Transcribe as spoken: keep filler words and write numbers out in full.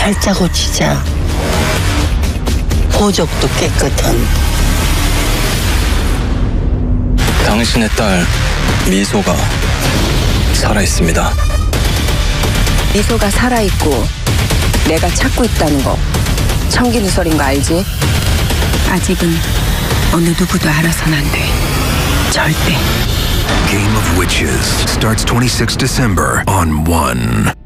살짝 고치자. 보적도 깨끗한. 당신의 딸 미소가 살아있습니다. 미소가 살아있고 내가 찾고 있다는 거 청기누설인 거 알지? 아직은 어느 누구도 알아선 안 돼. 절대. Game of Witches starts twenty-sixth December on One.